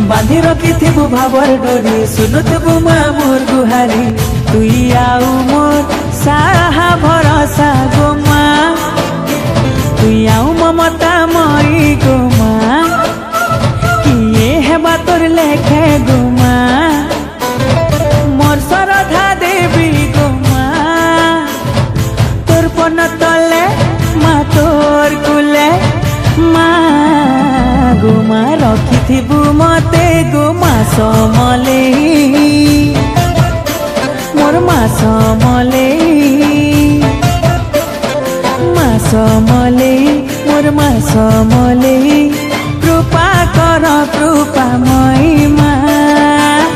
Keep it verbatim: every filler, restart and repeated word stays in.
बांधी रखिथिबु भावर डोरी सुनुथबु माँ मोर गुहारी तुई आउ मोर साहा भरोसा गो माँ तुई आउ ममता मई गो माँ किए हेबा तोर लेखे गो माँ मोर श्रद्धा देवी गो माँ तोर पन तले माँ तोर कुले माँ गो माँ रखिथिबु मते गो माँ समलेई मोर माँ समलेई माँ समलेई मोर माँ समलेई कृपा कर कृपा मई माँ।